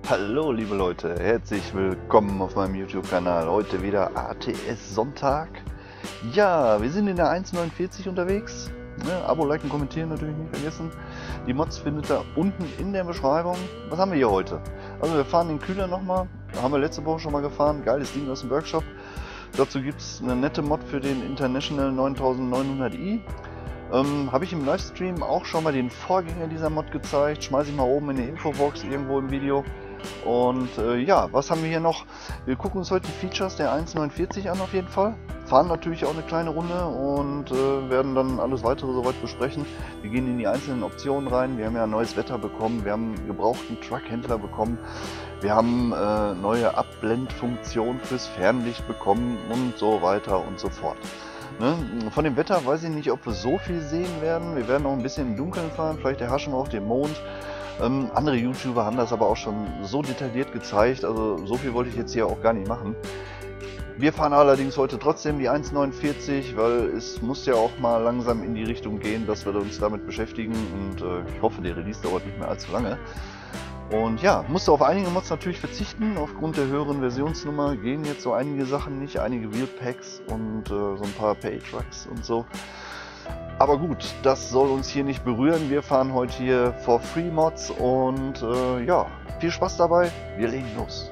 Hallo liebe Leute, herzlich willkommen auf meinem YouTube-Kanal. Heute wieder ATS Sonntag. Ja, wir sind in der 1.49 unterwegs. Abo, liken, kommentieren natürlich nicht vergessen. Die Mods findet ihr unten in der Beschreibung. Was haben wir hier heute? Also wir fahren den Kühler nochmal. Haben wir letzte Woche schon mal gefahren. Geiles Ding aus dem Workshop. Dazu gibt es eine nette Mod für den International 9900i. Habe ich im Livestream auch schon mal den Vorgänger dieser Mod gezeigt. Schmeiße ich mal oben in die Infobox irgendwo im Video. Und ja, was haben wir hier noch? Wir gucken uns heute die Features der 1.49 an auf jeden Fall. Fahren natürlich auch eine kleine Runde und werden dann alles weitere soweit besprechen. Wir gehen in die einzelnen Optionen rein. Wir haben ja neues Wetter bekommen, wir haben einen gebrauchten Truckhändler bekommen. Wir haben neue Abblendfunktion fürs Fernlicht bekommen und so weiter und so fort. Ne? Von dem Wetter weiß ich nicht, ob wir so viel sehen werden. Wir werden noch ein bisschen im Dunkeln fahren, vielleicht erhaschen wir auch den Mond. Andere YouTuber haben das aber auch schon so detailliert gezeigt, also so viel wollte ich jetzt hier auch gar nicht machen. Wir fahren allerdings heute trotzdem die 1.49, weil es muss ja auch mal langsam in die Richtung gehen, dass wir uns damit beschäftigen und ich hoffe, der Release dauert nicht mehr allzu lange. Und ja, musste auf einige Mods natürlich verzichten, aufgrund der höheren Versionsnummer gehen jetzt so einige Sachen nicht, einige Wheelpacks und so ein paar Pay-Trucks und so. Aber gut, das soll uns hier nicht berühren. Wir fahren heute hier for free Mods und ja, viel Spaß dabei. Wir legen los.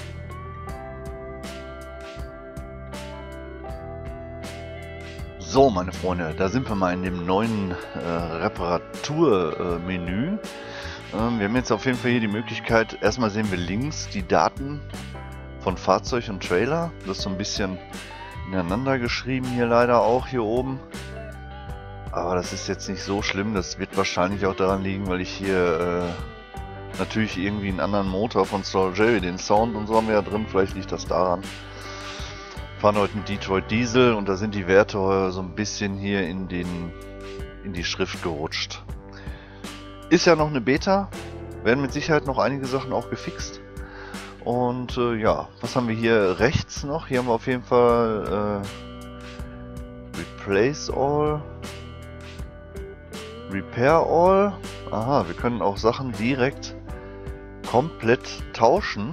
So, meine Freunde, da sind wir mal in dem neuen Reparaturmenü. Wir haben jetzt auf jeden Fall hier die Möglichkeit, erstmal sehen wir links die Daten von Fahrzeug und Trailer. Das ist so ein bisschen ineinander geschrieben hier leider auch hier oben. Aber das ist jetzt nicht so schlimm, das wird wahrscheinlich auch daran liegen, weil ich hier natürlich irgendwie einen anderen Motor von Soul, den Sound und so haben wir ja drin, vielleicht liegt das daran. Wir fahren heute einen Detroit Diesel und da sind die Werte so ein bisschen hier in die Schrift gerutscht. Ist ja noch eine Beta, werden mit Sicherheit noch einige Sachen auch gefixt. Und ja, was haben wir hier rechts noch? Hier haben wir auf jeden Fall Replace All. Repair All. Aha, wir können auch Sachen direkt komplett tauschen.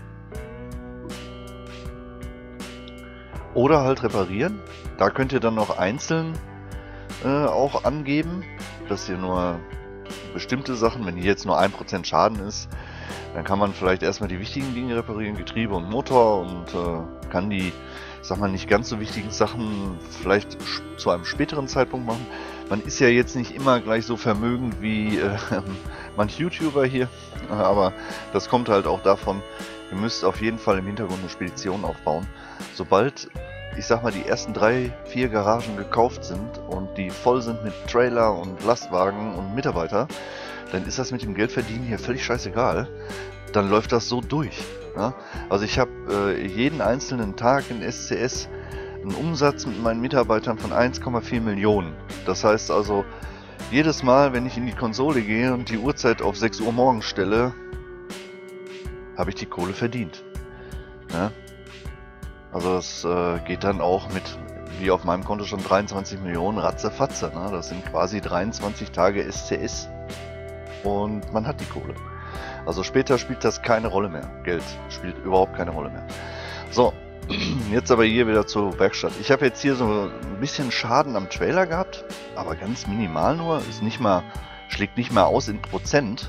Oder halt reparieren. Da könnt ihr dann noch einzeln auch angeben, dass ihr nur bestimmte Sachen, wenn hier jetzt nur 1% Schaden ist, dann kann man vielleicht erstmal die wichtigen Dinge reparieren, Getriebe und Motor und kann die, ich sag mal, nicht ganz so wichtigen Sachen vielleicht zu einem späteren Zeitpunkt machen. Man ist ja jetzt nicht immer gleich so vermögend wie manch YouTuber hier, aber das kommt halt auch davon, ihr müsst auf jeden Fall im Hintergrund eine Spedition aufbauen. Sobald, ich sag mal, die ersten 3, 4 Garagen gekauft sind und die voll sind mit Trailer und Lastwagen und Mitarbeiter, dann ist das mit dem Geldverdienen hier völlig scheißegal. Dann läuft das so durch. Ja? Also ich habe jeden einzelnen Tag in SCS einen Umsatz mit meinen Mitarbeitern von 1,4 Millionen. Das heißt also, jedes Mal, wenn ich in die Konsole gehe und die Uhrzeit auf 6 Uhr morgens stelle, habe ich die Kohle verdient. Ja? Also das geht dann auch mit, wie auf meinem Konto schon 23 Millionen, ratzefatze. Ne? Das sind quasi 23 Tage SCS und man hat die Kohle. Also später spielt das keine Rolle mehr. Geld spielt überhaupt keine Rolle mehr. So, jetzt aber hier wieder zur Werkstatt. Ich habe jetzt hier so ein bisschen Schaden am Trailer gehabt, aber ganz minimal nur. Ist nicht mal, schlägt nicht mal aus in Prozent.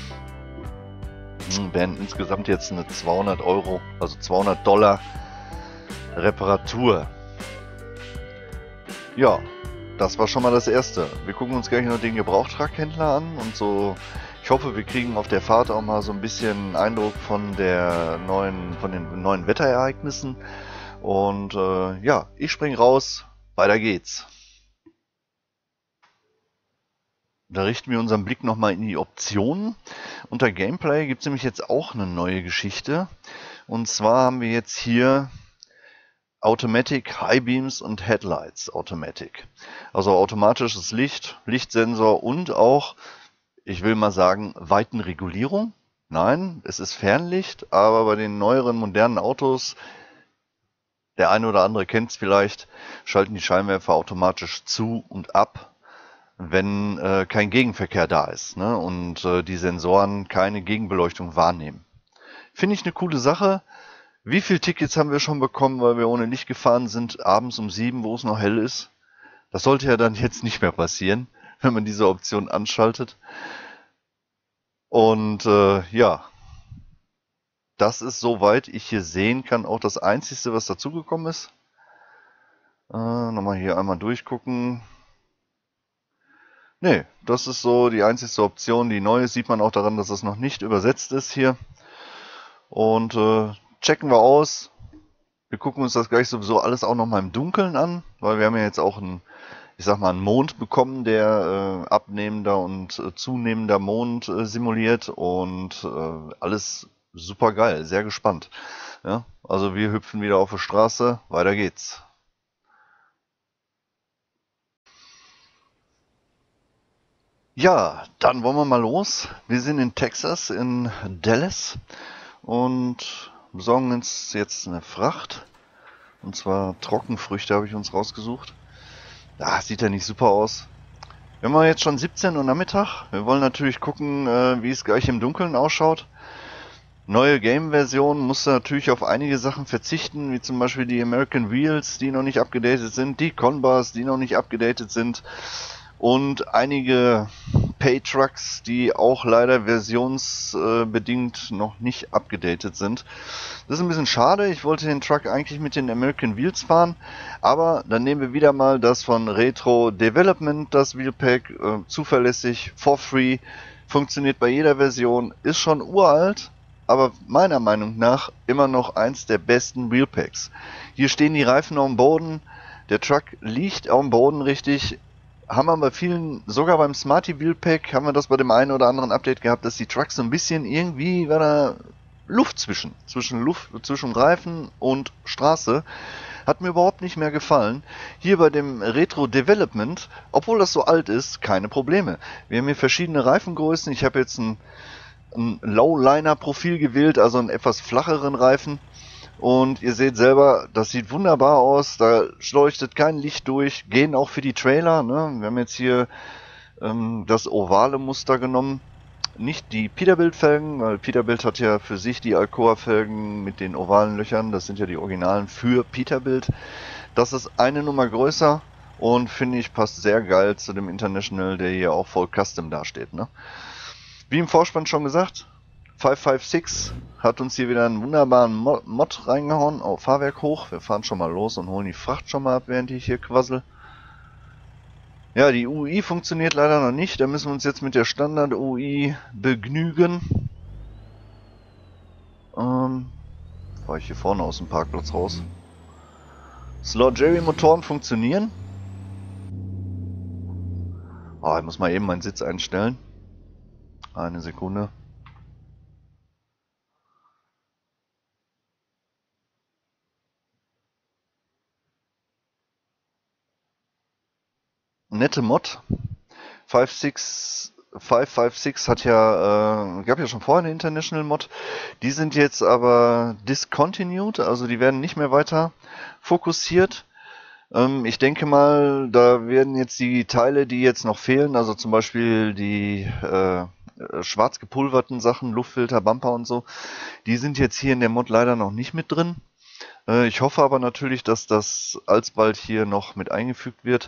Wären insgesamt jetzt eine 200 Euro, also 200 Dollar Reparatur. Ja, das war schon mal das erste. Wir gucken uns gleich noch den Gebrauchttrackhändler an und so. Ich hoffe, wir kriegen auf der Fahrt auch mal so ein bisschen Eindruck von den neuen Wetterereignissen. Und ja, ich spring raus, weiter geht's. Da richten wir unseren Blick nochmal in die Optionen. Unter Gameplay gibt es nämlich jetzt auch eine neue Geschichte. Und zwar haben wir jetzt hier Automatic High Beams und Headlights Automatic. Also automatisches Licht, Lichtsensor und auch, ich will mal sagen, Weitenregulierung. Nein, es ist Fernlicht, aber bei den neueren modernen Autos, der eine oder andere kennt es vielleicht, schalten die Scheinwerfer automatisch zu und ab, wenn kein Gegenverkehr da ist, ne? Und die Sensoren keine Gegenbeleuchtung wahrnehmen. Finde ich eine coole Sache. Wie viele Tickets haben wir schon bekommen, weil wir ohne Licht gefahren sind, abends um 7, wo es noch hell ist? Das sollte ja dann jetzt nicht mehr passieren, wenn man diese Option anschaltet. Und ja, das ist soweit ich hier sehen kann auch das Einzige, was dazugekommen ist. Nochmal hier einmal durchgucken. Nee, das ist so die einzige Option. Die neue sieht man auch daran, dass es noch nicht übersetzt ist hier. Und checken wir aus. Wir gucken uns das gleich sowieso alles auch nochmal im Dunkeln an, weil wir haben ja jetzt auch einen, ich sag mal, einen Mond bekommen, der abnehmender und zunehmender Mond simuliert und alles super geil, sehr gespannt. Ja, also wir hüpfen wieder auf die Straße, weiter geht's. Ja, dann wollen wir mal los. Wir sind in Texas, in Dallas und besorgen uns jetzt eine Fracht. Und zwar Trockenfrüchte habe ich uns rausgesucht. Sieht ja nicht super aus. Wir haben jetzt schon 17 Uhr Nachmittag. Wir wollen natürlich gucken, wie es gleich im Dunkeln ausschaut. Neue Game-Version musste natürlich auf einige Sachen verzichten, wie zum Beispiel die American Wheels, die noch nicht abgedatet sind, die Conbars, die noch nicht abgedatet sind und einige Pay-Trucks, die auch leider versionsbedingt noch nicht abgedatet sind. Das ist ein bisschen schade. Ich wollte den Truck eigentlich mit den American Wheels fahren, aber dann nehmen wir wieder mal das von Retro Development, das Wheelpack, zuverlässig, for free, funktioniert bei jeder Version, ist schon uralt, aber meiner Meinung nach immer noch eins der besten Wheelpacks. Hier stehen die Reifen auf dem Boden, der Truck liegt auf dem Boden richtig. Haben wir bei vielen, sogar beim Smarty Wheelpack, haben wir das bei dem einen oder anderen Update gehabt, dass die Trucks so ein bisschen irgendwie, war da Luft zwischen Reifen und Straße. Hat mir überhaupt nicht mehr gefallen. Hier bei dem Retro Development, obwohl das so alt ist, keine Probleme. Wir haben hier verschiedene Reifengrößen. Ich habe jetzt ein Lowliner-Profil gewählt, also einen etwas flacheren Reifen. Und ihr seht selber, das sieht wunderbar aus, da leuchtet kein Licht durch, gehen auch für die Trailer. Ne? Wir haben jetzt hier das ovale Muster genommen, nicht die Peterbilt-Felgen, weil Peterbilt hat ja für sich die Alcoa-Felgen mit den ovalen Löchern, das sind ja die Originalen für Peterbilt. Das ist eine Nummer größer und finde ich passt sehr geil zu dem International, der hier auch voll Custom dasteht. Ne? Wie im Vorspann schon gesagt, 556 hat uns hier wieder einen wunderbaren Mod reingehauen. Oh, Fahrwerk hoch. Wir fahren schon mal los und holen die Fracht schon mal ab, während ich hier quassel. Ja, die UI funktioniert leider noch nicht. Da müssen wir uns jetzt mit der Standard-UI begnügen. Fahre ich hier vorne aus dem Parkplatz raus. Slow Jerry Motoren funktionieren. Oh, ich muss mal eben meinen Sitz einstellen. Eine Sekunde. Nette Mod. 556 hat ja, gab ja schon vorher eine International Mod. Die sind jetzt aber discontinued, also die werden nicht mehr weiter fokussiert. Ich denke mal, da werden jetzt die Teile, die jetzt noch fehlen, also zum Beispiel die schwarz gepulverten Sachen, Luftfilter, Bumper und so, die sind jetzt hier in der Mod leider noch nicht mit drin. Ich hoffe aber natürlich, dass das alsbald hier noch mit eingefügt wird.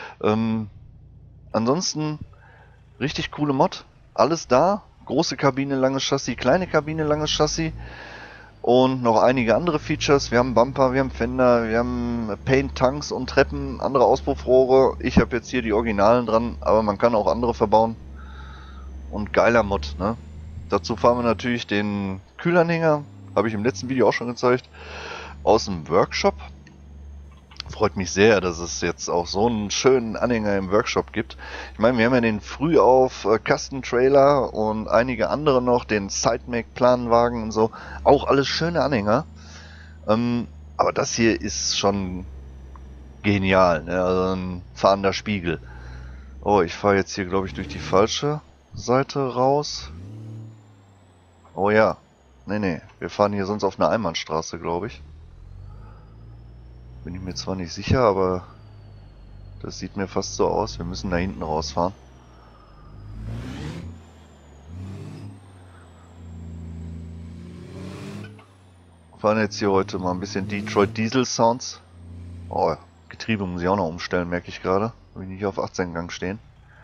Ansonsten richtig coole Mod. Alles da. Große Kabine, langes Chassis, kleine Kabine, langes Chassis. Und noch einige andere Features. Wir haben Bumper, wir haben Fender, wir haben Paint-Tanks und Treppen, andere Auspuffrohre. Ich habe jetzt hier die Originalen dran, aber man kann auch andere verbauen. Und geiler Mod, ne? Dazu fahren wir natürlich den Kühlanhänger. Habe ich im letzten Video auch schon gezeigt. Aus dem Workshop. Freut mich sehr, dass es jetzt auch so einen schönen Anhänger im Workshop gibt. Ich meine, wir haben ja den Frühauf Kastentrailer und einige andere noch, den Sidemake-Planwagen und so. Auch alles schöne Anhänger. Aber das hier ist schon genial, ne? Also ein fahrender Spiegel. Oh, ich fahre jetzt hier, glaube ich, durch die falsche Seite raus. Oh ja. Nee. Wir fahren hier sonst auf einer Einbahnstraße, glaube ich. Bin ich mir zwar nicht sicher, aber das sieht mir fast so aus. Wir müssen da hinten rausfahren. fahren jetzt hier heute mal ein bisschen Detroit Diesel Sounds. Oh, Getriebe muss ich auch noch umstellen, merke ich gerade. Will ich nicht auf 18 Gang stehen.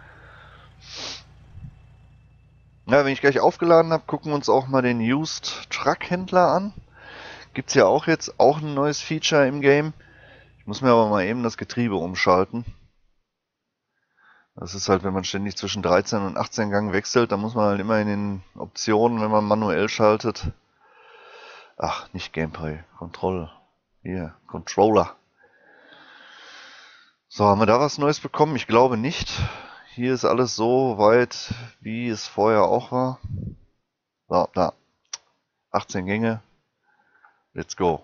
Ja, wenn ich gleich aufgeladen habe, gucken wir uns auch mal den Used Truck Händler an. Gibt's ja auch jetzt auch ein neues Feature im Game. Ich muss mir aber mal eben das Getriebe umschalten. Das ist halt, wenn man ständig zwischen 13 und 18 Gang wechselt, dann muss man halt immer in den Optionen, wenn man manuell schaltet. Ach, nicht Gameplay, Controller. So, haben wir da was Neues bekommen? Ich glaube nicht. Hier ist alles so weit, wie es vorher auch war. So, da. 18 Gänge. Let's go.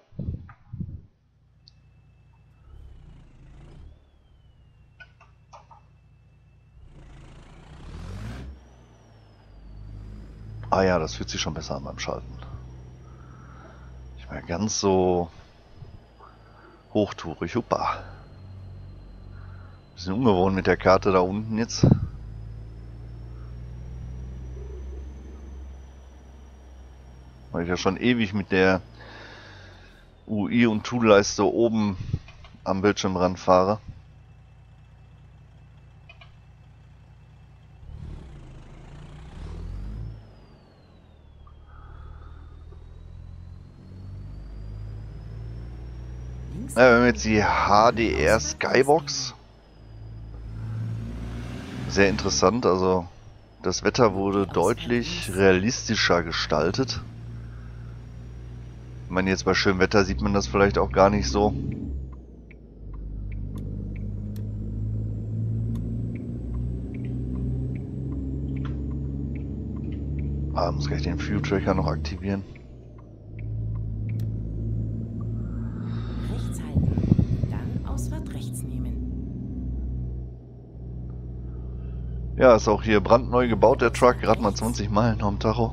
Ah ja, das fühlt sich schon besser an beim Schalten. Nicht mehr ganz so hochtourig. Huppa. Bisschen ungewohnt mit der Karte da unten jetzt. Weil ich ja schon ewig mit der UI und Toolleiste oben am Bildschirmrand fahre. Ja, wir haben jetzt die HDR Skybox. Sehr interessant, also das Wetter wurde deutlich realistischer gestaltet. Ich meine, jetzt bei schönem Wetter sieht man das vielleicht auch gar nicht so. Ah, muss gleich den Fuel Tracker noch aktivieren. Rechts halten, dann Ausfahrt rechts nehmen. Ja, ist auch hier brandneu gebaut, der Truck, gerade mal 20 Meilen am Tacho.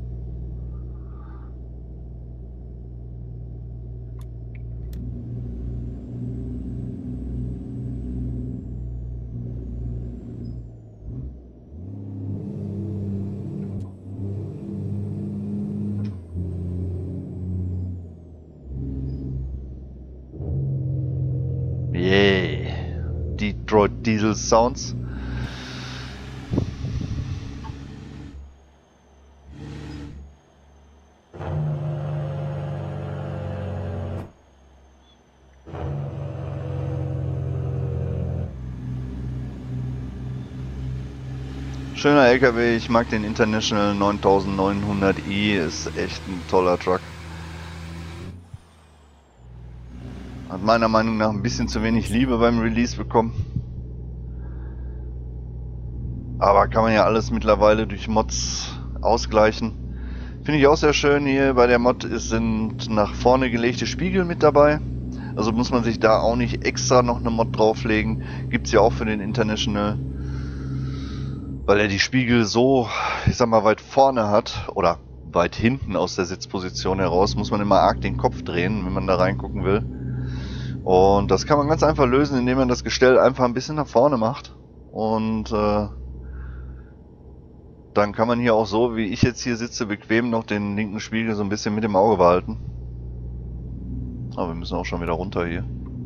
Yeah, Detroit Diesel Sounds. Schöner LKW, ich mag den International 9900i, ist echt ein toller Truck. Hat meiner Meinung nach ein bisschen zu wenig Liebe beim Release bekommen. Aber kann man ja alles mittlerweile durch Mods ausgleichen. Finde ich auch sehr schön, hier bei der Mod sind nach vorne gelegte Spiegel mit dabei. Also muss man sich da auch nicht extra noch eine Mod drauflegen. Gibt es ja auch für den International. Weil er die Spiegel so, ich sag mal, weit vorne hat oder weit hinten aus der Sitzposition heraus, muss man immer arg den Kopf drehen, wenn man da reingucken will. Und das kann man ganz einfach lösen, indem man das Gestell einfach ein bisschen nach vorne macht. Und dann kann man hier auch so, wie ich jetzt hier sitze, bequem noch den linken Spiegel so ein bisschen mit dem Auge behalten. Aber wir müssen auch schon wieder runter hier.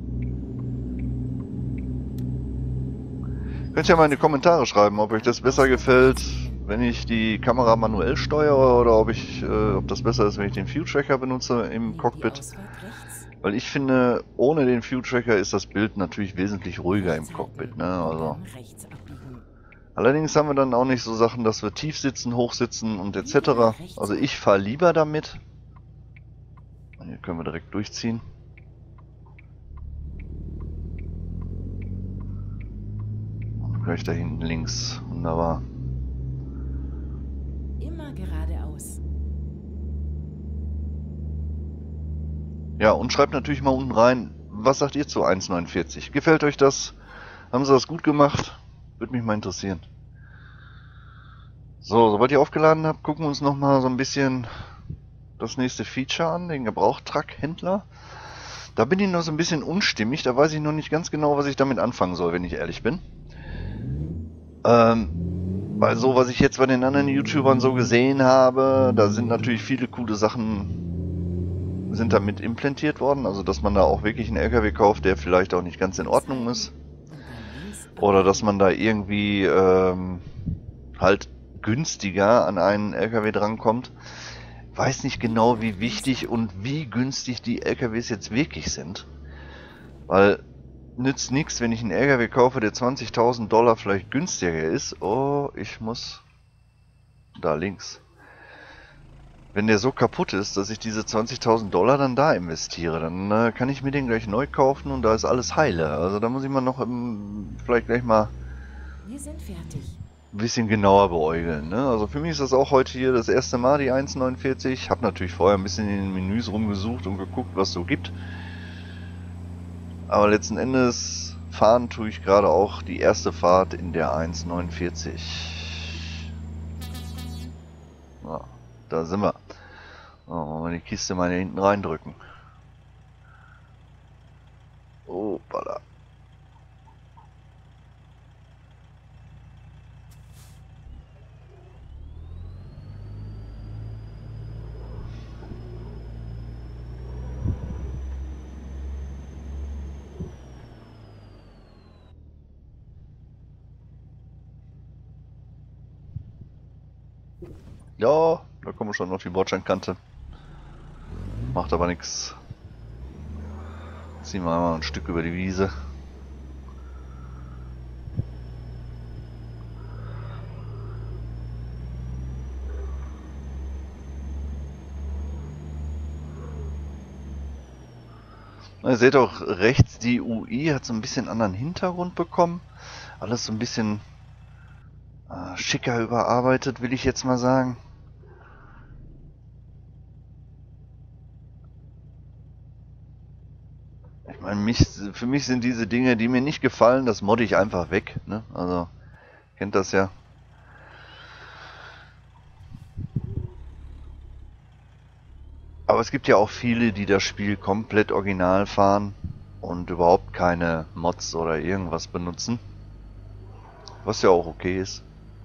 Könnt ihr mal in die Kommentare schreiben, ob euch das besser gefällt, wenn ich die Kamera manuell steuere oder ob das besser ist, wenn ich den View Tracker benutze im Cockpit. Weil ich finde, ohne den View Tracker ist das Bild natürlich wesentlich ruhiger im Cockpit, ne? Also. Allerdings haben wir dann auch nicht so Sachen, dass wir tief sitzen, hoch sitzen und etc. Also ich fahre lieber damit. Hier können wir direkt durchziehen. Und gleich da hinten links. Wunderbar. Immer geradeaus. Ja, und schreibt natürlich mal unten rein, was sagt ihr zu 1,49? Gefällt euch das? Haben sie das gut gemacht? Würde mich mal interessieren. So, sobald ihr aufgeladen habt, gucken wir uns nochmal so ein bisschen das nächste Feature an, den Gebrauchtruck-Händler. Da bin ich noch so ein bisschen unstimmig, da weiß ich noch nicht ganz genau, was ich damit anfangen soll, wenn ich ehrlich bin. Weil so, was ich jetzt bei den anderen YouTubern so gesehen habe, da sind natürlich viele coole Sachen sind damit implantiert worden, also dass man da auch wirklich einen LKW kauft, der vielleicht auch nicht ganz in Ordnung ist. Und dann links Oder dass abbiegen. man da irgendwie halt günstiger an einen LKW drankommt. Weiß nicht genau, wie wichtig und wie günstig die LKWs jetzt wirklich sind. Weil nützt nichts, wenn ich einen LKW kaufe, der 20.000 Dollar vielleicht günstiger ist. Oh, ich muss da links. Wenn der so kaputt ist, dass ich diese 20.000 Dollar dann da investiere, dann kann ich mir den gleich neu kaufen und da ist alles heile. Also da muss ich mal noch vielleicht gleich mal Wir sind fertig. ein bisschen genauer beäugeln. Ne? Also für mich ist das auch heute hier das erste Mal, die 1,49. Ich habe natürlich vorher ein bisschen in den Menüs rumgesucht und geguckt, was es so gibt. Aber letzten Endes fahren tue ich gerade auch die erste Fahrt in der 1,49. Ja, da sind wir. So, wollen wir die Kiste mal hier hinten reindrücken. Oh, balla. Ja, da kommen wir schon auf die Bordsteinkante. Macht aber nichts. Ziehen wir einmal ein Stück über die Wiese. Ihr seht auch rechts, die UI hat so ein bisschen anderen Hintergrund bekommen. Alles so ein bisschen schicker überarbeitet, will ich jetzt mal sagen. Ich meine, für mich sind diese Dinge, die mir nicht gefallen, das modde ich einfach weg. Ne? Also, kennt das ja. Aber es gibt ja auch viele, die das Spiel komplett original fahren und überhaupt keine Mods oder irgendwas benutzen. Was ja auch okay ist.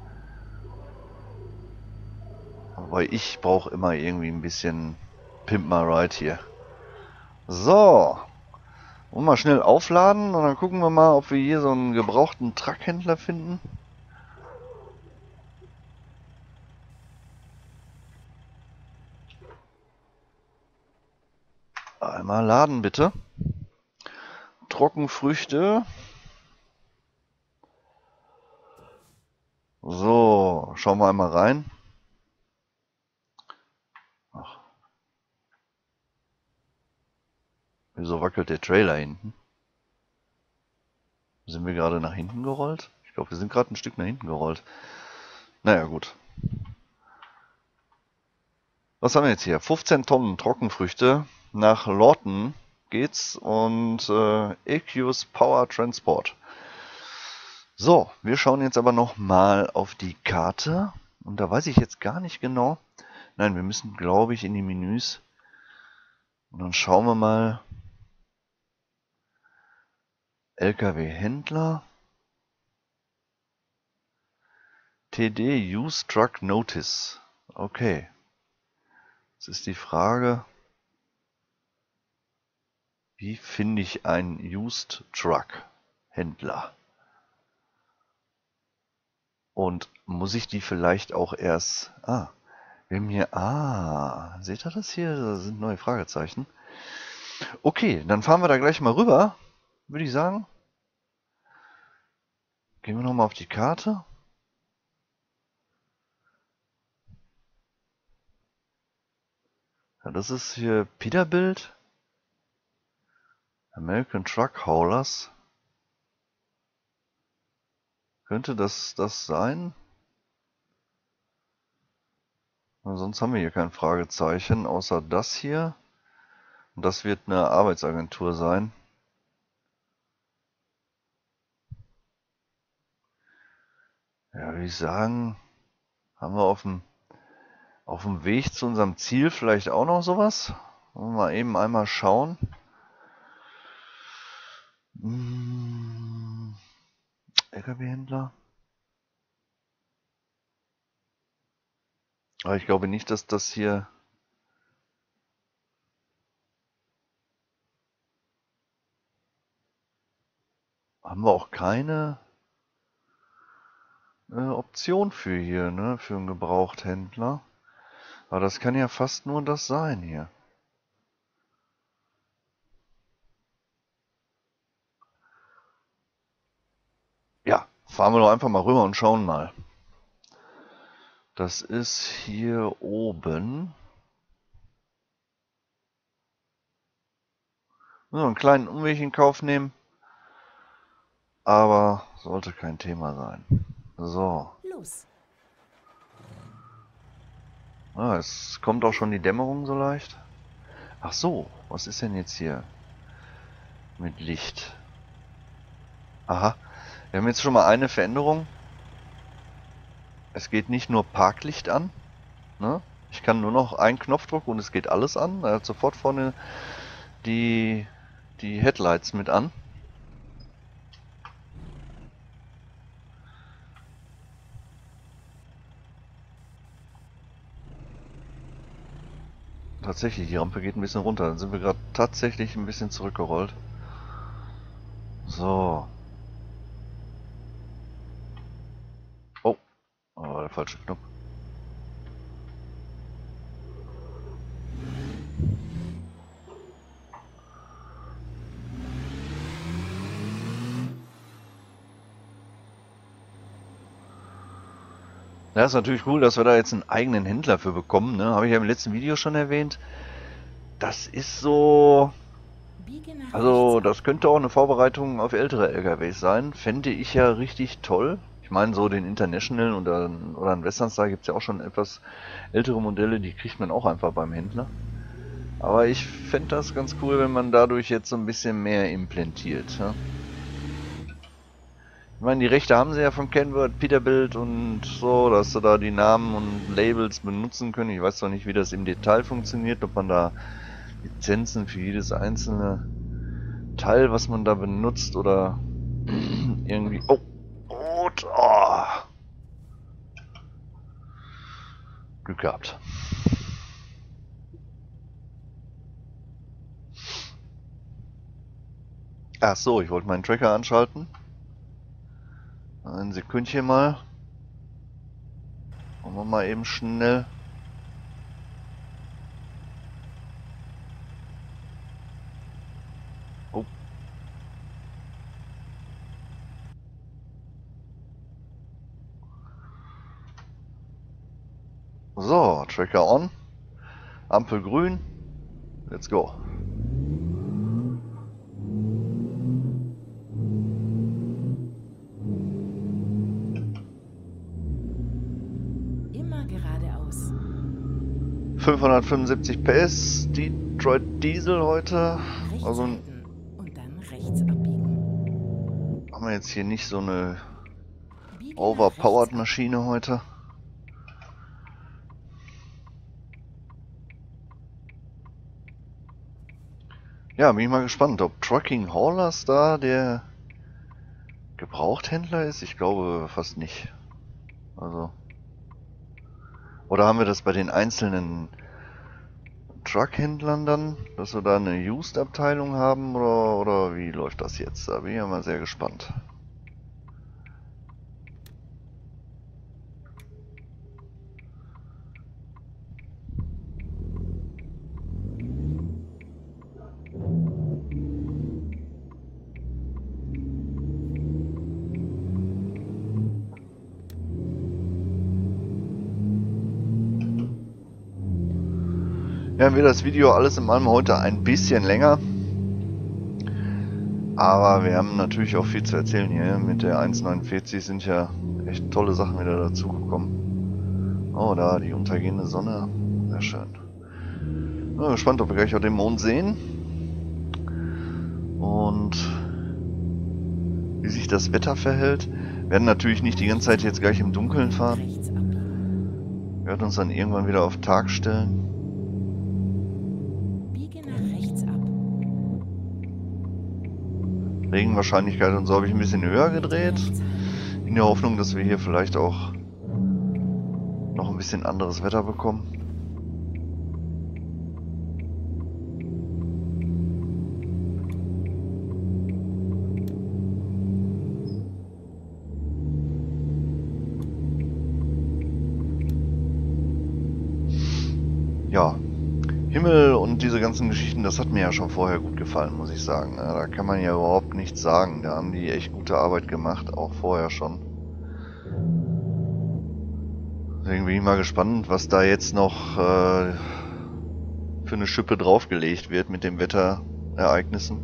Aber ich brauche immer irgendwie ein bisschen Pimp My Ride hier. So. Und mal schnell aufladen und dann gucken wir mal, ob wir hier so einen gebrauchten Truckhändler finden. Einmal laden bitte. Trockenfrüchte. So, schauen wir einmal rein. Ach, wieso wackelt der Trailer hinten? Sind wir gerade nach hinten gerollt? Ich glaube, wir sind gerade ein Stück nach hinten gerollt. Naja, gut. Was haben wir jetzt hier? 15 Tonnen Trockenfrüchte. Nach Lawton geht's und Equus Power Transport. So, wir schauen jetzt aber noch mal auf die Karte. Und da weiß ich jetzt gar nicht genau. Nein, wir müssen, glaube ich, in die Menüs. Und dann schauen wir mal. LKW-Händler. TD Used Truck Notice. Okay. Jetzt ist die Frage, wie finde ich einen Used Truck Händler? Und muss ich die vielleicht auch erst... wir haben hier... seht ihr das hier? Da sind neue Fragezeichen. Okay, dann fahren wir da gleich mal rüber, würde ich sagen. Gehen wir nochmal auf die Karte. Ja, das ist hier Peterbilt. American Truck Haulers. Könnte das sein? Sonst haben wir hier kein Fragezeichen, außer das hier. Und das wird eine Arbeitsagentur sein. Ja, würde ich sagen, haben wir auf dem Weg zu unserem Ziel vielleicht auch noch sowas? Wollen wir mal eben einmal schauen. LKW-Händler. Aber ich glaube nicht, dass das hier... haben wir auch keine Option für hier, ne? Für einen Gebrauchthändler. Aber das kann ja fast nur das sein hier. Ja, fahren wir doch einfach mal rüber und schauen mal. Das ist hier oben. So, einen kleinen Umweg in Kauf nehmen. Aber sollte kein Thema sein. So. Los. Ah, es kommt auch schon die Dämmerung so leicht. Ach so, was ist denn jetzt hier mit Licht? Aha, wir haben jetzt schon mal eine Veränderung. Es geht nicht nur Parklicht an, ne? Ich kann nur noch einen Knopf drücken und es geht alles an. Er hat sofort vorne die Headlights mit an. Tatsächlich, die Rampe geht ein bisschen runter. Dann sind wir gerade tatsächlich ein bisschen zurückgerollt. So. Oh, aber der falsche Knopf. Ja, ist natürlich cool, dass wir da jetzt einen eigenen Händler für bekommen, ne? Habe ich ja im letzten Video schon erwähnt. Das ist so... Biege nach Also, rechts ab. das könnte auch eine Vorbereitung auf ältere LKWs sein. Fände ich ja richtig toll. Ich meine, so den International oder einen Western Star gibt es ja auch schon etwas ältere Modelle, die kriegt man auch einfach beim Händler. Aber ich fände das ganz cool, wenn man dadurch jetzt so ein bisschen mehr implementiert. Ja? Ich meine, die Rechte haben sie ja von Kenworth, Peterbilt und so, dass sie da die Namen und Labels benutzen können. Ich weiß zwar nicht, wie das im Detail funktioniert, ob man da Lizenzen für jedes einzelne Teil, was man da benutzt oder irgendwie... Oh! Rot! Oh. Glück gehabt. Ach so, ich wollte meinen Tracker anschalten. Ein Sekündchen mal. Machen wir mal eben schnell. Oh. So, Tracker on. Ampel grün. Let's go. Immer geradeaus. 575 PS, Detroit Diesel heute. Rechts Also halten und dann rechts abbiegen. haben wir jetzt hier nicht so eine Biege nach overpowered rechts ab. Maschine heute. Ja, bin ich mal gespannt, ob Trucking Haulers da der Gebrauchthändler ist. Ich glaube fast nicht. Also. Oder haben wir das bei den einzelnen Truckhändlern dann, dass wir da eine Used-Abteilung haben oder wie läuft das jetzt? Da bin ich ja mal sehr gespannt. Ja, wird das Video alles in allem heute ein bisschen länger. Aber wir haben natürlich auch viel zu erzählen hier. Mit der 1,49 sind ja echt tolle Sachen wieder dazugekommen. Oh, da die untergehende Sonne. Sehr schön. Bin gespannt, ob wir gleich auch den Mond sehen. Und wie sich das Wetter verhält. Wir werden natürlich nicht die ganze Zeit jetzt gleich im Dunkeln fahren. Rechts abbiegen. Wir werden uns dann irgendwann wieder auf Tag stellen. Biege nach rechts ab. Regenwahrscheinlichkeit und so habe ich ein bisschen höher Mit gedreht. rechts halten. In der Hoffnung, dass wir hier vielleicht auch noch ein bisschen anderes Wetter bekommen. Ja, Himmel und diese ganzen Geschichten, das hat mir ja schon vorher gut gefallen, muss ich sagen. Ja, da kann man ja überhaupt nichts sagen. Da haben die echt gute Arbeit gemacht, auch vorher schon. Deswegen bin ich mal gespannt, was da jetzt noch für eine Schippe draufgelegt wird mit den Wetterereignissen.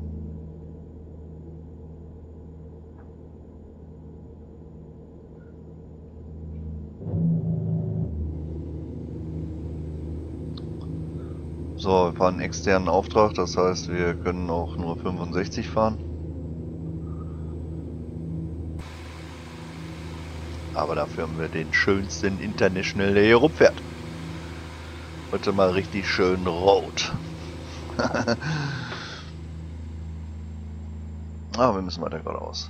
So, wir fahren einen externen Auftrag, das heißt, wir können auch nur 65 fahren. Aber dafür haben wir den schönsten International, der hier rumfährt. Heute mal richtig schön rot. Ah, wir müssen weiter geradeaus.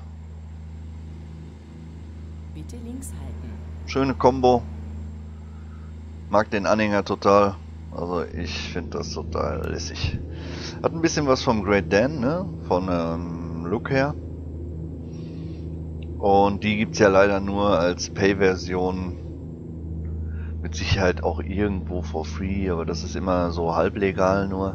Bitte links halten. Schöne Kombo. Mag den Anhänger total. Also ich finde das total lässig. Hat ein bisschen was vom Great Dan, ne? Von Look her. Und die gibt es ja leider nur als Pay-Version. Mit Sicherheit auch irgendwo for free, aber das ist immer so halblegal nur.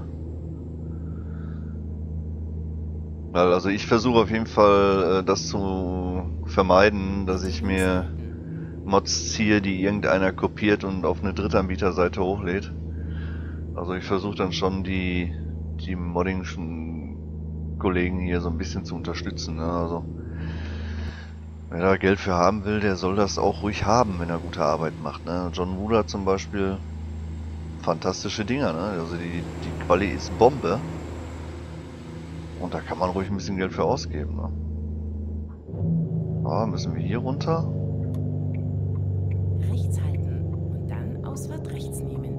Also ich versuche auf jeden Fall das zu vermeiden, dass ich mir Mods ziehe, die irgendeiner kopiert und auf eine Drittanbieterseite hochlädt. Also ich versuche dann schon die Modding-Kollegen hier so ein bisschen zu unterstützen. Ne? Also wer da Geld für haben will, der soll das auch ruhig haben, wenn er gute Arbeit macht. Ne? John Wooler zum Beispiel, fantastische Dinger. Ne? Also die Quali ist Bombe. Und da kann man ruhig ein bisschen Geld für ausgeben. Ne? Ah, müssen wir hier runter? Rechts halten und dann Ausfahrt rechts nehmen.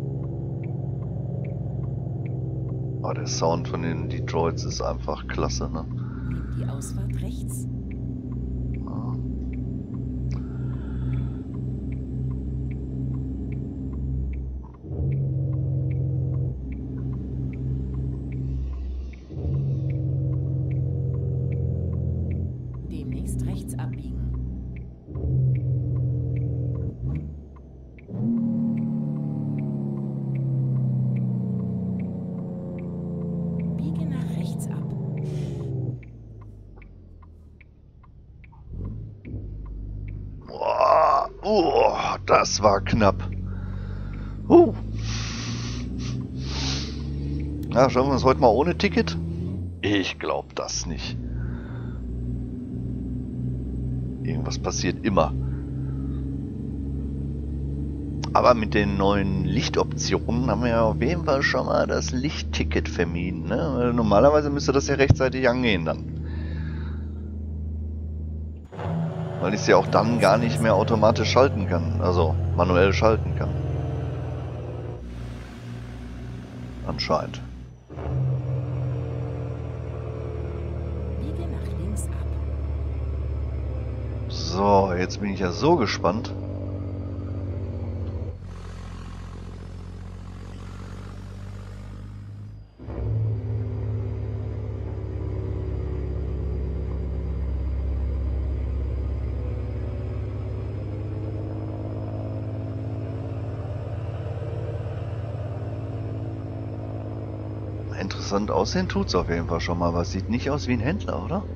Ah, der Sound von den Detroits ist einfach klasse, ne? Nimm die Ausfahrt rechts. Ja. Demnächst rechts abbiegen. Biege nach rechts ab. Boah, das war knapp. Ja, schauen wir uns heute mal ohne Ticket? Ich glaube das nicht. Irgendwas passiert immer. Aber mit den neuen Lichtoptionen haben wir ja auf jeden Fall schon mal das Lichtticket vermieden. Ne? Normalerweise müsste das ja rechtzeitig angehen dann. Weil ich es ja auch dann gar nicht mehr automatisch schalten kann. Also manuell schalten kann. Anscheinend. Biege nach links ab. So, jetzt bin ich ja so gespannt. Interessant aussehen tut's auf jeden Fall schon mal, aber es sieht nicht aus wie ein Händler, oder?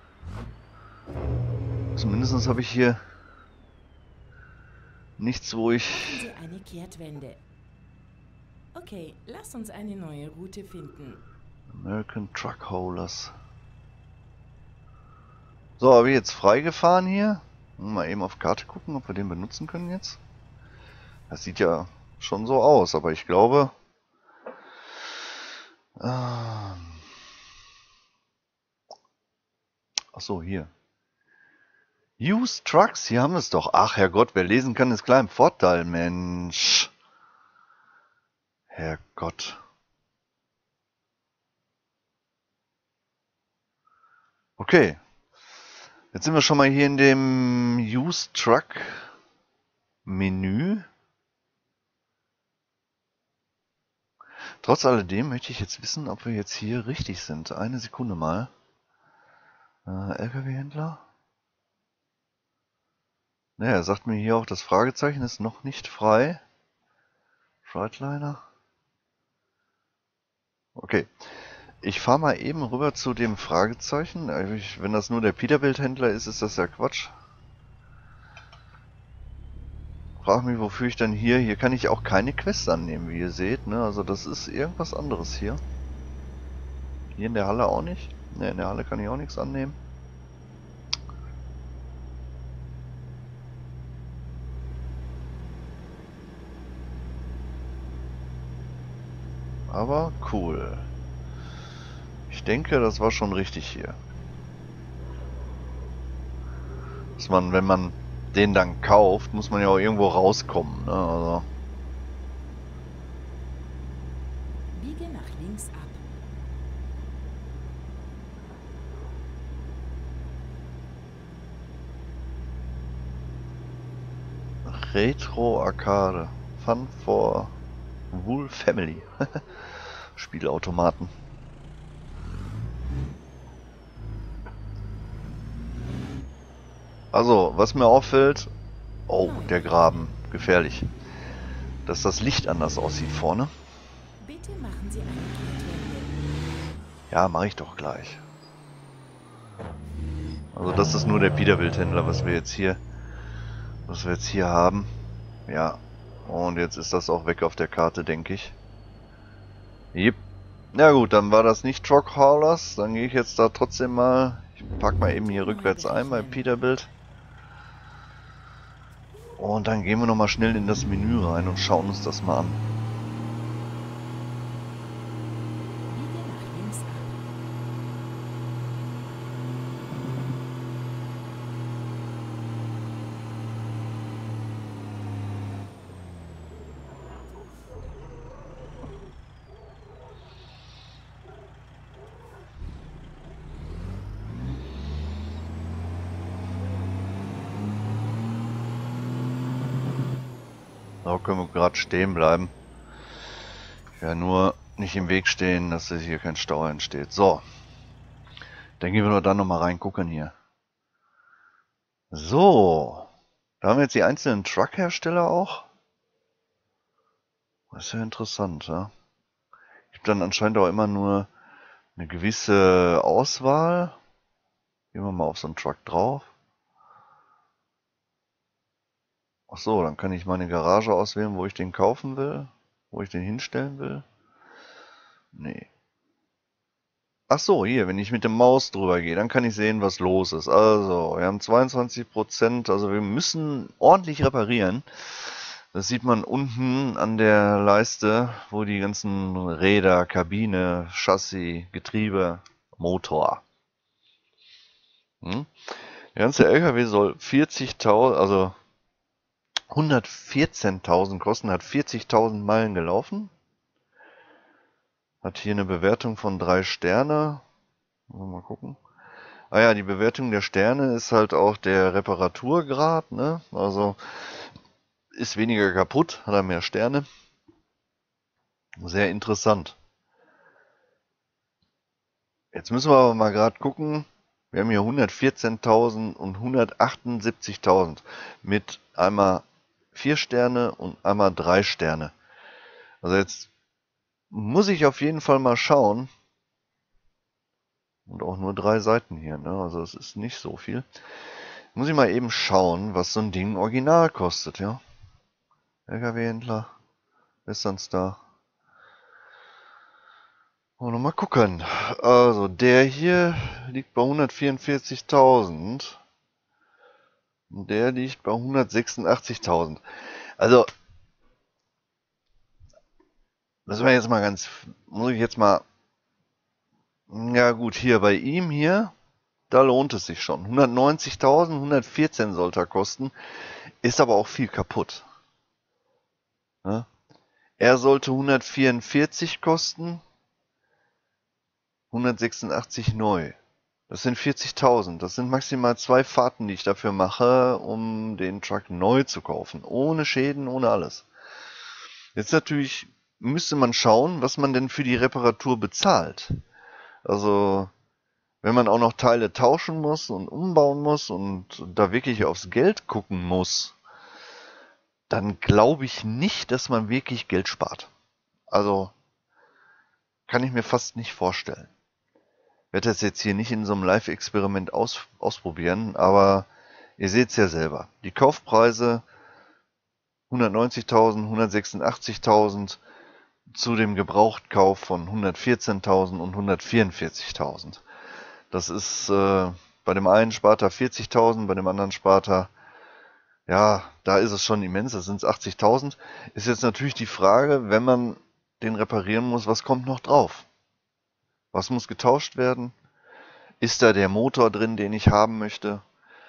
Zumindest habe ich hier nichts, wo Machen ich... Sie eine Kehrtwende. Okay, lass uns eine neue Route finden. American Truck Haulers. So, habe ich jetzt freigefahren hier? Mal eben auf Karte gucken, ob wir den benutzen können jetzt. Das sieht ja schon so aus, aber ich glaube... Ach so, hier. Used Trucks, hier haben wir es doch. Ach Herrgott, wer lesen kann, ist klar im Vorteil, Mensch. Herrgott. Okay. Jetzt sind wir schon mal hier in dem Used Truck Menü. Trotz alledem möchte ich jetzt wissen, ob wir jetzt hier richtig sind. Eine Sekunde mal. LKW-Händler. Naja, er sagt mir hier auch, das Fragezeichen ist noch nicht frei. Freightliner. Okay. Ich fahre mal eben rüber zu dem Fragezeichen. Wenn das nur der Peterbilt-Händler ist, ist das ja Quatsch. Frag mich, wofür ich dann hier... Hier kann ich auch keine Quests annehmen, wie ihr seht. Ne? Also das ist irgendwas anderes hier. Hier in der Halle auch nicht. Ne, in der Halle kann ich auch nichts annehmen. Aber cool. Ich denke, das war schon richtig hier. Dass man, wenn man den dann kauft, muss man ja auch irgendwo rauskommen. Ne? Also Biege nach links ab. Retro Arcade. Fun for Whole Family. Spielautomaten. Also, was mir auffällt... Oh, der Graben. Gefährlich. Dass das Licht anders aussieht vorne. Bitte machen Sie eine Kehrtwende. Ja, mache ich doch gleich. Also das ist nur der Peterbilt-Händler, was wir jetzt hier haben. Ja. Und jetzt ist das auch weg auf der Karte, denke ich. Yep. Na gut, dann war das nicht Truck Haulers. Dann gehe ich jetzt da trotzdem mal... Ich pack mal eben hier rückwärts ein bei Peterbilt. Und dann gehen wir nochmal schnell in das Menü rein und schauen uns das mal an. Biege nach links ab. Da können wir gerade stehen bleiben. Ja, nur nicht im Weg stehen, dass hier kein Stau entsteht. So. Dann gehen wir dann nochmal reingucken hier. So. Da haben wir jetzt die einzelnen Truck-Hersteller auch. Das ist ja interessant, ja. Ich habe dann anscheinend auch immer nur eine gewisse Auswahl. Gehen wir mal auf so einen Truck drauf. Ach so, dann kann ich meine Garage auswählen, wo ich den kaufen will, wo ich den hinstellen will. Nee. Ach so, hier, wenn ich mit der Maus drüber gehe, dann kann ich sehen, was los ist. Also, wir haben 22%, also wir müssen ordentlich reparieren. Das sieht man unten an der Leiste, wo die ganzen Räder, Kabine, Chassis, Getriebe, Motor. Der ganze LKW soll 40.000, also 114.000 kosten, hat 40.000 Meilen gelaufen. Hat hier eine Bewertung von 3 Sterne. Mal gucken. Ah ja, die Bewertung der Sterne ist halt auch der Reparaturgrad, ne? Also ist weniger kaputt, hat er mehr Sterne. Sehr interessant. Jetzt müssen wir aber mal gerade gucken. Wir haben hier 114.000 und 178.000 mit einmal 4 Sterne und einmal 3 Sterne. Also jetzt muss ich auf jeden Fall mal schauen. Und auch nur 3 Seiten hier, ne? Also es ist nicht so viel. Muss ich mal eben schauen, was so ein Ding original kostet, ja? LKW-Händler, Western Star. Und mal gucken. Also der hier liegt bei 144.000. Und der liegt bei 186.000. Also, das war jetzt mal ganz, muss ich jetzt mal, ja gut, hier bei ihm hier, da lohnt es sich schon. 190.000, 114 sollte er kosten, ist aber auch viel kaputt. Ja? Er sollte 144 kosten, 186 neu. Das sind 40.000. Das sind maximal 2 Fahrten, die ich dafür mache, um den Truck neu zu kaufen. Ohne Schäden, ohne alles. Jetzt natürlich müsste man schauen, was man denn für die Reparatur bezahlt. Also, wenn man auch noch Teile tauschen muss und umbauen muss und da wirklich aufs Geld gucken muss, dann glaube ich nicht, dass man wirklich Geld spart. Also kann ich mir fast nicht vorstellen. Ich werde das jetzt hier nicht in so einem Live-Experiment ausprobieren, aber ihr seht es ja selber. Die Kaufpreise 190.000, 186.000 zu dem Gebrauchtkauf von 114.000 und 144.000. Das ist bei dem einen spart er 40.000, bei dem anderen spart er, ja, da ist es schon immens, das sind 80.000. Ist jetzt natürlich die Frage, wenn man den reparieren muss, was kommt noch drauf? Was muss getauscht werden? Ist da der Motor drin, den ich haben möchte?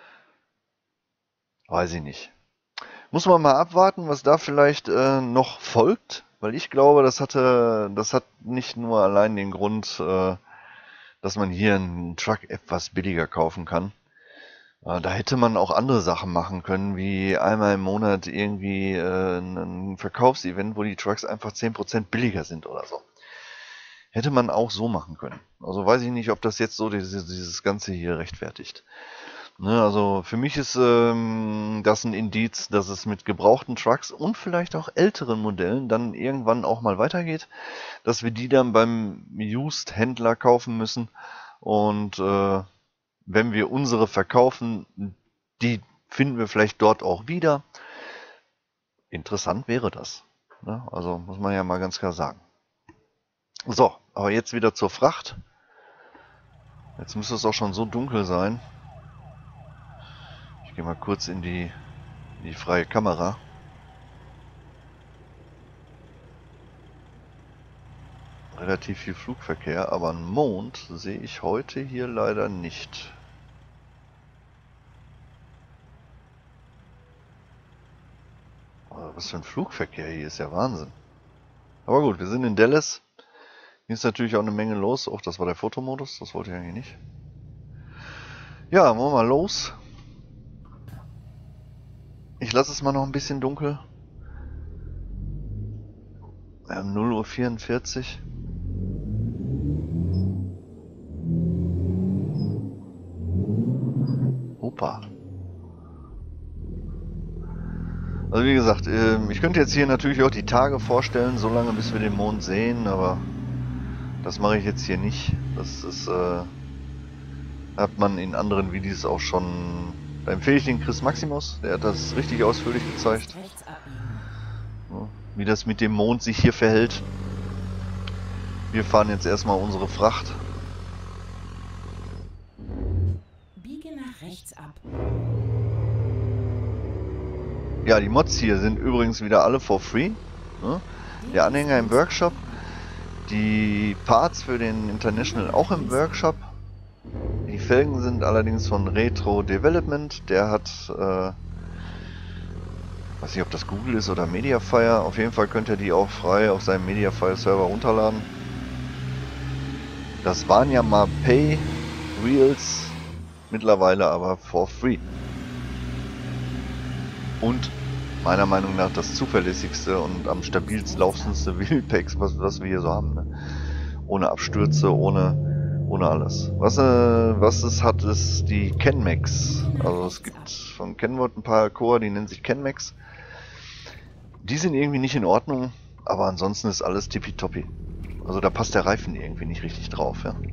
Weiß ich nicht. Muss man mal abwarten, was da vielleicht noch folgt, weil ich glaube, das hat nicht nur allein den Grund, dass man hier einen Truck etwas billiger kaufen kann. Da hätte man auch andere Sachen machen können, wie einmal im Monat irgendwie ein Verkaufsevent, wo die Trucks einfach 10% billiger sind oder so. Hätte man auch so machen können. Also weiß ich nicht, ob das jetzt so dieses Ganze hier rechtfertigt. Ne, also für mich ist das ein Indiz, dass es mit gebrauchten Trucks und vielleicht auch älteren Modellen dann irgendwann auch mal weitergeht, dass wir die dann beim Used-Händler kaufen müssen und wenn wir unsere verkaufen, die finden wir vielleicht dort auch wieder. Interessant wäre das. Ne? Also muss man ja mal ganz klar sagen. So, aber jetzt wieder zur Fracht. Jetzt müsste es auch schon so dunkel sein. Ich gehe mal kurz in die freie Kamera. Relativ viel Flugverkehr, aber einen Mond sehe ich heute hier leider nicht. Was für ein Flugverkehr hier ist, ja Wahnsinn. Aber gut, wir sind in Dallas. Hier ist natürlich auch eine Menge los. Auch das war der Fotomodus, das wollte ich eigentlich nicht. Ja, machen wir mal los. Ich lasse es mal noch ein bisschen dunkel. Wir haben 0:44 Uhr. Opa. Also wie gesagt, ich könnte jetzt hier natürlich auch die Tage vorstellen, so lange bis wir den Mond sehen, aber das mache ich jetzt hier nicht. Das ist, hat man in anderen Videos auch schon. Da empfehle ich den Chris Maximus, der hat das richtig ausführlich gezeigt. Ja, wie das mit dem Mond sich hier verhält. Wir fahren jetzt erstmal unsere Fracht. Biege nach rechts ab. Ja, die Mods hier sind übrigens wieder alle for free. Ne? Der Anhänger im Workshop. Die Parts für den International auch im Workshop. Die Felgen sind allerdings von Retro Development. Der hat, weiß nicht, ob das Google ist oder Mediafire. Auf jeden Fall könnt ihr die auch frei auf seinem Mediafire Server runterladen. Das waren ja mal Pay Wheels, mittlerweile aber for free. Und meiner Meinung nach das zuverlässigste und am stabilst laufendste Wheelpacks, was wir hier so haben. Ne? Ohne Abstürze, ohne alles. Was es hat, ist die Kenmax. Also es gibt von Kenwood ein paar Core, die nennen sich Kenmax. Die sind irgendwie nicht in Ordnung, aber ansonsten ist alles tippitoppi. Also da passt der Reifen irgendwie nicht richtig drauf, ja.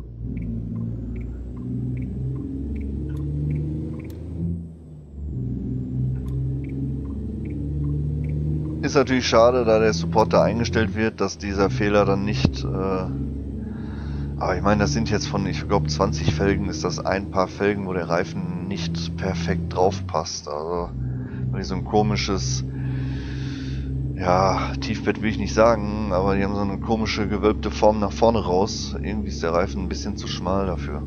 Ist natürlich schade, da der Supporter eingestellt wird, dass dieser Fehler dann nicht... aber ich meine, das sind jetzt von, ich glaube, 20 Felgen, ist das ein paar Felgen, wo der Reifen nicht perfekt drauf passt. Also, weil die so ein komisches... Ja, Tiefbett will ich nicht sagen, aber die haben so eine komische gewölbte Form nach vorne raus. Irgendwie ist der Reifen ein bisschen zu schmal dafür.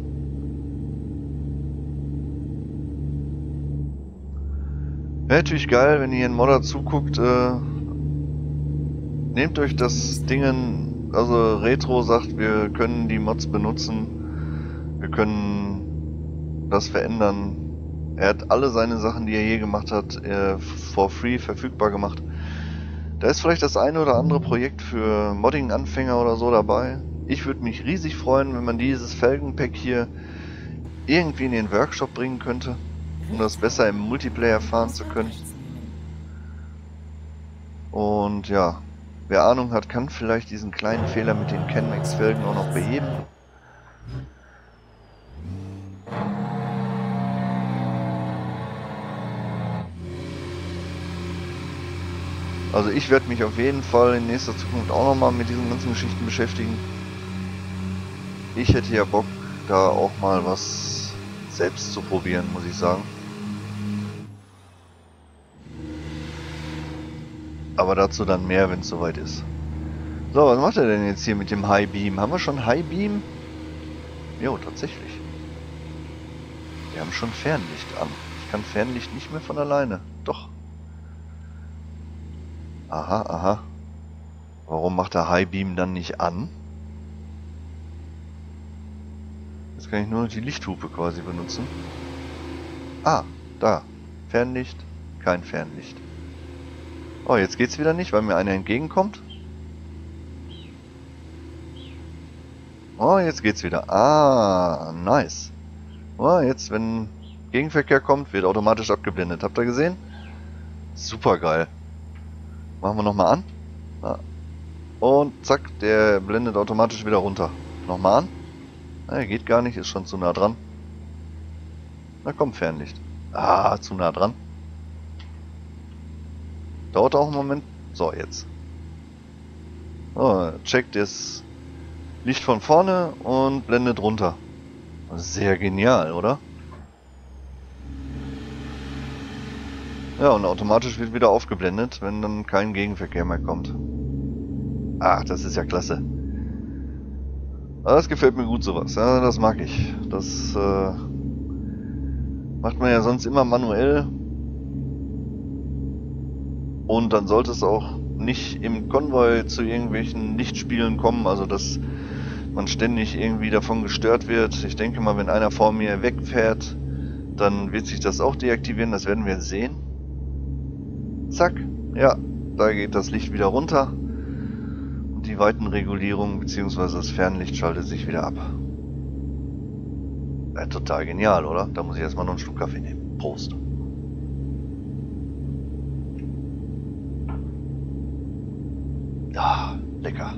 Wäre natürlich geil, wenn ihr einen Modder zuguckt. Nehmt euch das Ding, also Retro sagt, wir können die Mods benutzen. Wir können das verändern. Er hat alle seine Sachen, die er je gemacht hat, for free verfügbar gemacht. Da ist vielleicht das eine oder andere Projekt für Modding-Anfänger oder so dabei. Ich würde mich riesig freuen, wenn man dieses Felgenpack hier irgendwie in den Workshop bringen könnte, um das besser im Multiplayer fahren zu können. Und ja, wer Ahnung hat, kann vielleicht diesen kleinen Fehler mit den Kenmax-Felgen auch noch beheben. Also ich werde mich auf jeden Fall in nächster Zukunft auch nochmal mit diesen ganzen Geschichten beschäftigen. Ich hätte ja Bock, da auch mal was selbst zu probieren, muss ich sagen. Aber dazu dann mehr, wenn es soweit ist. So, was macht er denn jetzt hier mit dem High Beam? Haben wir schon High Beam? Jo, tatsächlich. Wir haben schon Fernlicht an. Ich kann Fernlicht nicht mehr von alleine. Doch. Aha, aha. Warum macht der High Beam dann nicht an? Jetzt kann ich nur die Lichthupe quasi benutzen. Ah, da. Fernlicht, kein Fernlicht. Oh, jetzt geht's wieder nicht, weil mir einer entgegenkommt. Oh, jetzt geht's wieder. Ah, nice. Oh, jetzt, wenn Gegenverkehr kommt, wird automatisch abgeblendet. Habt ihr gesehen? Super geil. Machen wir nochmal an. Ja. Und zack, der blendet automatisch wieder runter. Nochmal an. Na, geht gar nicht, ist schon zu nah dran. Na komm, Fernlicht. Ah, zu nah dran. Dauert auch einen Moment. So, jetzt. So, checkt das Licht von vorne und blendet runter. Sehr genial, oder? Ja, und automatisch wird wieder aufgeblendet, wenn dann kein Gegenverkehr mehr kommt. Ach, das ist ja klasse. Das gefällt mir gut, sowas. Ja, das mag ich. Das macht man ja sonst immer manuell. Und dann sollte es auch nicht im Konvoi zu irgendwelchen Lichtspielen kommen, also dass man ständig irgendwie davon gestört wird. Ich denke mal, wenn einer vor mir wegfährt, dann wird sich das auch deaktivieren, das werden wir sehen. Zack, ja, da geht das Licht wieder runter und die Weitenregulierung bzw. das Fernlicht schaltet sich wieder ab. Ja, total genial, oder? Da muss ich erstmal noch einen Schluck Kaffee nehmen. Prost! Ja, lecker.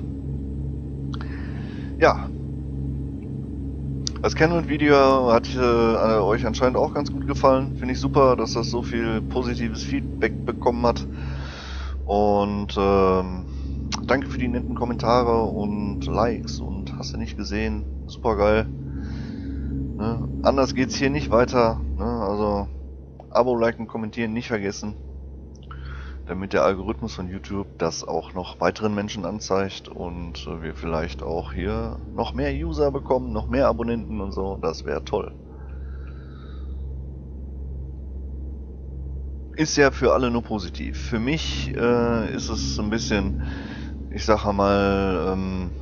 Ja. Das Canon-Video hat euch anscheinend auch ganz gut gefallen. Finde ich super, dass das so viel positives Feedback bekommen hat. Und danke für die netten Kommentare und Likes und hast du nicht gesehen. Super geil. Ne? Anders geht's hier nicht weiter. Ne? Also Abo, liken, kommentieren nicht vergessen, damit der Algorithmus von YouTube das auch noch weiteren Menschen anzeigt und wir vielleicht auch hier noch mehr User bekommen, noch mehr Abonnenten und so. Das wäre toll. Ist ja für alle nur positiv. Für mich ist es ein bisschen, ich sage mal,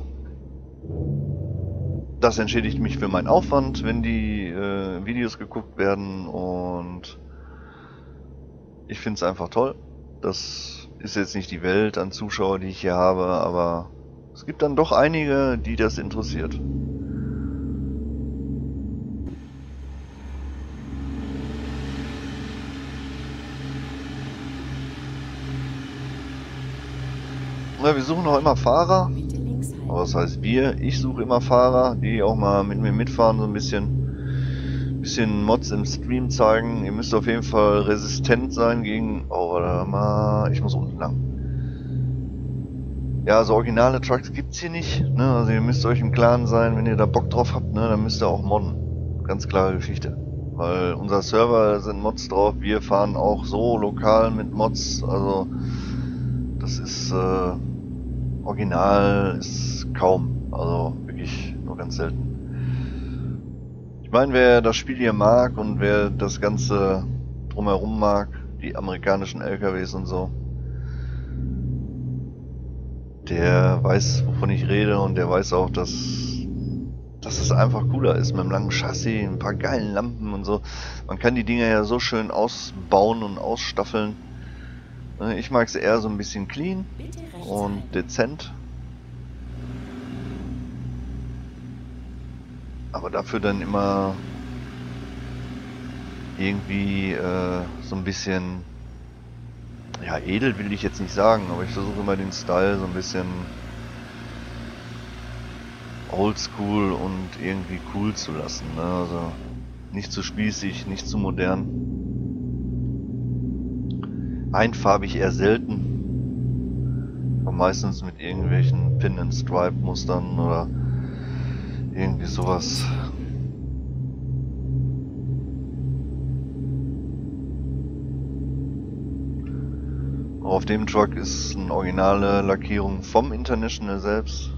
das entschädigt mich für meinen Aufwand, wenn die Videos geguckt werden, und ich finde es einfach toll. Das ist jetzt nicht die Welt an Zuschauern, die ich hier habe, aber es gibt dann doch einige, die das interessiert. Ja, wir suchen auch immer Fahrer. Aber was heißt wir? Ich suche immer Fahrer, die auch mal mit mir mitfahren, so ein bisschen Mods im Stream zeigen. Ihr müsst auf jeden Fall resistent sein gegen... Oh, warte mal, ich muss unten lang. Ja, so originale Trucks gibt's hier nicht, ne? Also ihr müsst euch im Klaren sein, wenn ihr da Bock drauf habt, ne, dann müsst ihr auch modden. Ganz klare Geschichte. Weil unser Server sind Mods drauf, wir fahren auch so lokal mit Mods, also das ist original ist kaum, also wirklich nur ganz selten. Ich meine, wer das Spiel hier mag und wer das Ganze drumherum mag, die amerikanischen LKWs und so, der weiß, wovon ich rede, und der weiß auch, dass es einfach cooler ist mit einem langen Chassis, ein paar geilen Lampen und so. Man kann die Dinger ja so schön ausbauen und ausstaffeln. Ich mag es eher so ein bisschen clean und dezent. Aber dafür dann immer irgendwie so ein bisschen ja, edel will ich jetzt nicht sagen, aber ich versuche immer den Style so ein bisschen oldschool und irgendwie cool zu lassen, ne? Also nicht zu spießig, nicht zu modern. Einfarbig eher selten. Aber meistens mit irgendwelchen Pin-and-Stripe-Mustern oder irgendwie sowas. Auf dem Truck ist eine originale Lackierung vom International selbst.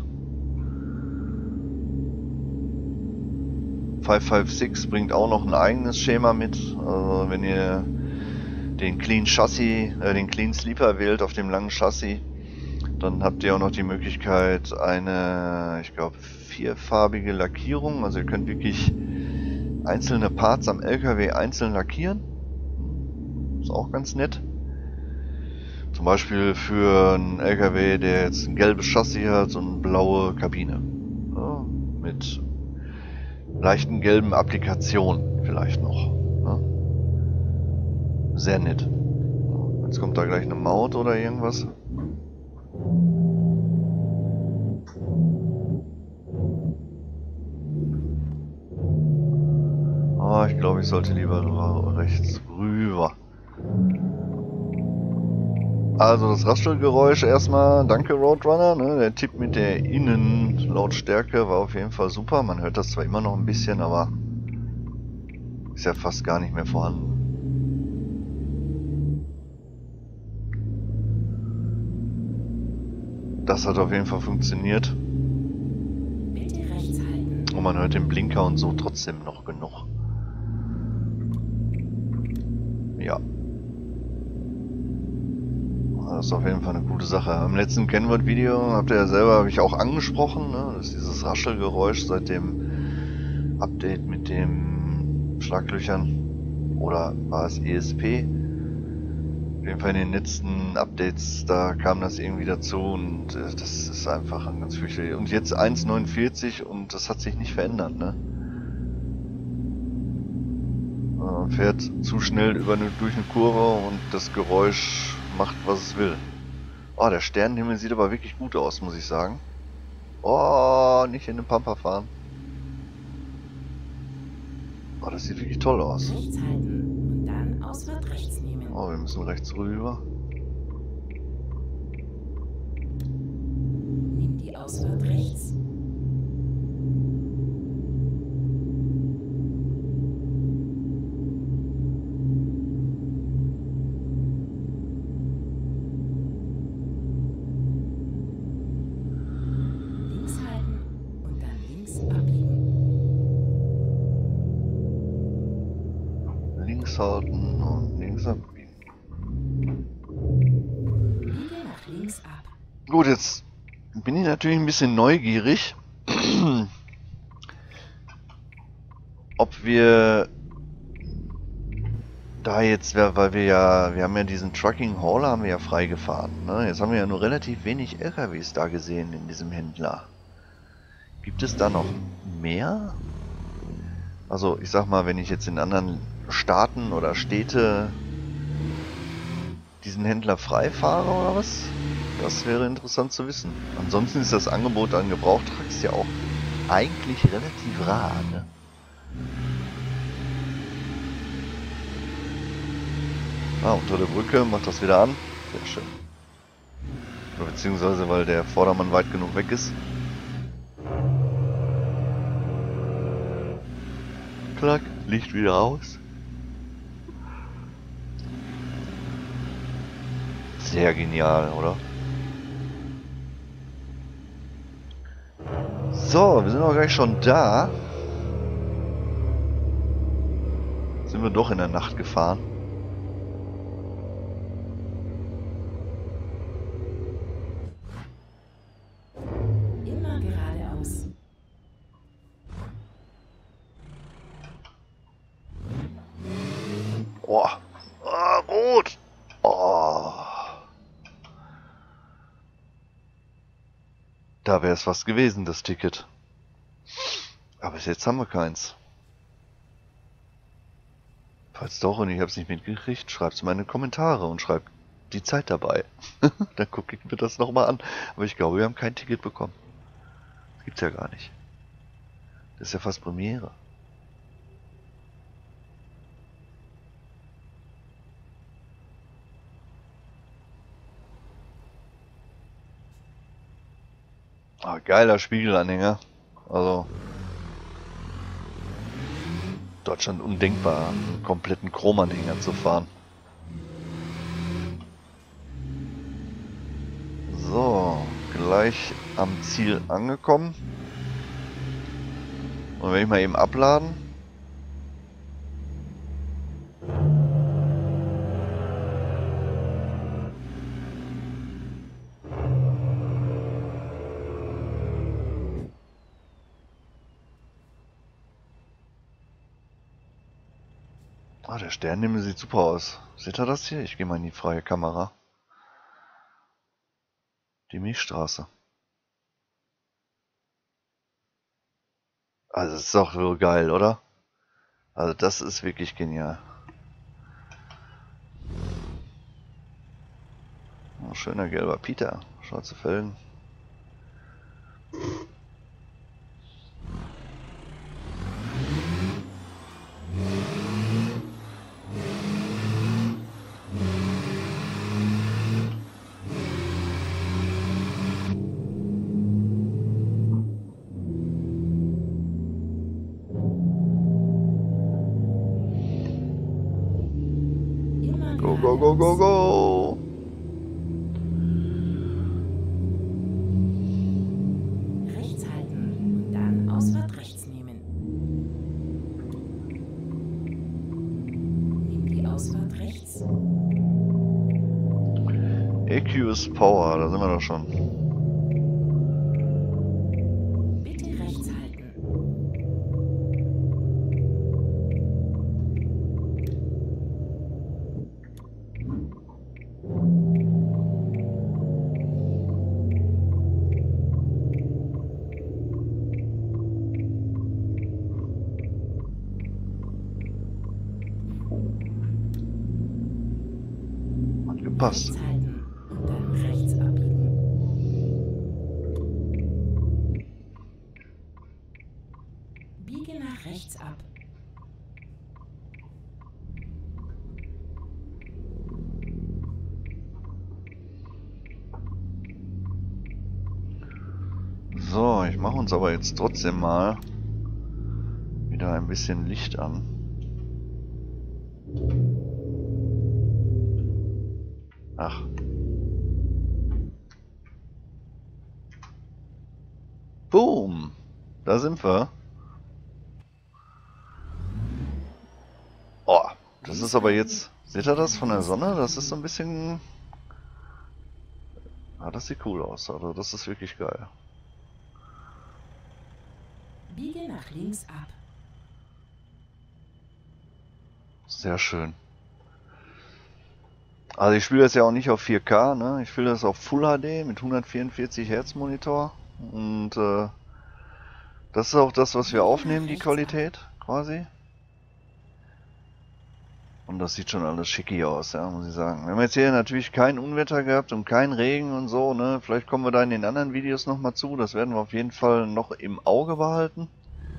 556 bringt auch noch ein eigenes Schema mit. Also wenn ihr den Clean Chassis, den Clean Sleeper wählt auf dem langen Chassis, dann habt ihr auch noch die Möglichkeit eine, ich glaube, vierfarbige Lackierung. Also ihr könnt wirklich einzelne Parts am LKW einzeln lackieren. Ist auch ganz nett. Zum Beispiel für einen LKW, der jetzt ein gelbes Chassis hat und eine blaue Kabine. Ja, mit leichten gelben Applikationen vielleicht noch. Ja. Sehr nett. Jetzt kommt da gleich eine Maut oder irgendwas. Oh, ich glaube, ich sollte lieber rechts rüber. Also das Raschelgeräusch erstmal, danke Roadrunner, ne? Der Tipp mit der Innenlautstärke war auf jeden Fall super. Man hört das zwar immer noch ein bisschen, aber ist ja fast gar nicht mehr vorhanden. Das hat auf jeden Fall funktioniert. Bitte rechts halten. Und man hört den Blinker und so trotzdem noch genug. Ja. Das ist auf jeden Fall eine gute Sache. Im letzten Kenworth-Video habt ihr ja selber, habe ich auch angesprochen, ne? Das ist dieses Raschelgeräusch seit dem Update mit den Schlaglöchern. Oder war es ESP? Auf jeden Fall in den letzten Updates, da kam das irgendwie dazu und das ist einfach ein ganz fürchterlich. Und jetzt 1,49 und das hat sich nicht verändert, ne? Man fährt zu schnell durch eine Kurve und das Geräusch macht, was es will. Oh, der Sternenhimmel sieht aber wirklich gut aus, muss ich sagen. Oh, nicht in den Pampa fahren. Oh, das sieht wirklich toll aus. Rechts halten und dann Ausfahrt rechts nehmen. Oh, wir müssen rechts rüber. Nimm die Ausfahrt rechts. Links halten und dann links abbiegen. Links halten und links abbiegen. Biege nach links ab. Gut, jetzt bin ich natürlich ein bisschen neugierig, ob wir da jetzt, weil wir haben ja diesen Trucking Hauler haben wir ja freigefahren, ne? Jetzt haben wir ja nur relativ wenig LKWs da gesehen in diesem Händler. Gibt es da noch mehr? Also ich sag mal, wenn ich jetzt in anderen Staaten oder Städte diesen Händler frei fahre oder was? Das wäre interessant zu wissen. Ansonsten ist das Angebot an Gebrauchtrucks ja auch eigentlich relativ rar, ne? Ah, unter der Brücke macht das wieder an. Sehr schön. Oder beziehungsweise, weil der Vordermann weit genug weg ist. Klack, Licht wieder aus. Sehr genial, oder? So, wir sind auch gleich schon da. Sind wir doch in der Nacht gefahren. Immer geradeaus. Oh, ah, rot. Oh. Da wäre es was gewesen, das Ticket. Aber bis jetzt haben wir keins. Falls doch und ich habe es nicht mitgekriegt, schreibt es mal in die Kommentare und schreibt die Zeit dabei. Dann gucke ich mir das nochmal an. Aber ich glaube, wir haben kein Ticket bekommen. Das gibt's ja gar nicht. Das ist ja fast Premiere. Ah, geiler Spiegelanhänger. Also Deutschland undenkbar, einen kompletten Chromanhänger zu fahren. So, gleich am Ziel angekommen. Und wenn ich mal eben abladen. Ah, der Sternenhimmel sieht super aus. Seht ihr das hier? Ich gehe mal in die freie Kamera. Die Milchstraße. Also das ist doch wohl geil, oder? Also das ist wirklich genial. Oh, schöner gelber Peter. Schwarze Felgen. Go, go, go, go, go! Rechts halten und dann Ausfahrt rechts nehmen. Nimm die Ausfahrt rechts. EQ's Power, da sind wir doch schon. Bitte rechts halten. Hat gepasst. Rechts halten und dann rechts abbiegen. Biege nach rechts ab. So, ich mache uns aber jetzt trotzdem mal wieder ein bisschen Licht an. Ach. Boom! Da sind wir. Oh, das ist aber jetzt... Seht ihr das von der Sonne? Das ist so ein bisschen... Ah, das sieht cool aus. Also das ist wirklich geil. Biege nach links ab. Sehr schön. Also ich spiele das ja auch nicht auf 4K, ne? Ich spiele das auf Full HD mit 144 Hertz Monitor. Und das ist auch das, was wir aufnehmen, die Qualität quasi. Und das sieht schon alles schicki aus, ja, muss ich sagen. Wir haben jetzt hier natürlich kein Unwetter gehabt und kein Regen und so, ne? Vielleicht kommen wir da in den anderen Videos nochmal zu. Das werden wir auf jeden Fall noch im Auge behalten.